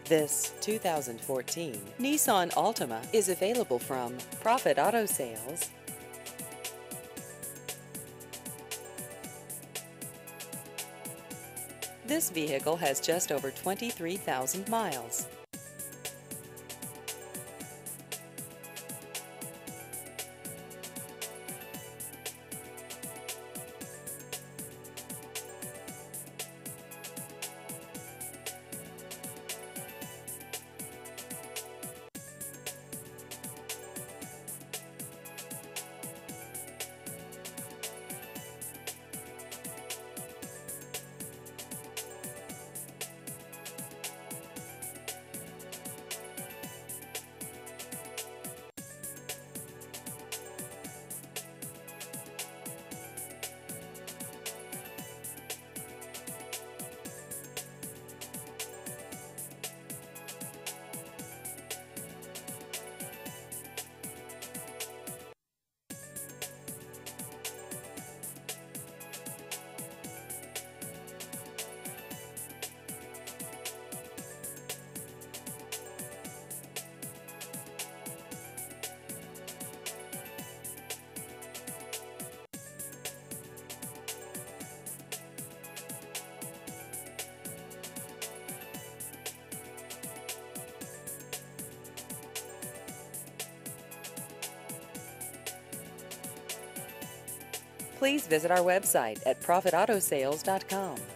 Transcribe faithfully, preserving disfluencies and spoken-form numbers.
This two thousand fourteen Nissan Altima is available from Profit Auto Sales. This vehicle has just over twenty-three thousand miles. Please visit our website at profit auto sales dot com.